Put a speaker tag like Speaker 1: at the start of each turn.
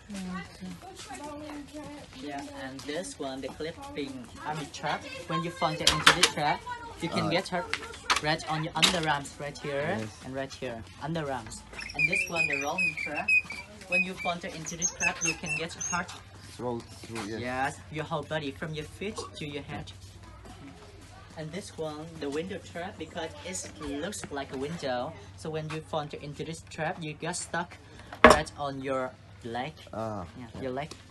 Speaker 1: Yeah, and this one, the clipping army trap. When you fall into this trap, you can get hurt right on your underarms, right here and right here, underarms. And this one, the rolling trap. When you fall into this trap, you can get hurt. Yes, your whole body, from your feet to your head. And this one, the window trap, because it looks like a window. So when you fall into this trap, you get stuck right on your leg. Yeah, your leg.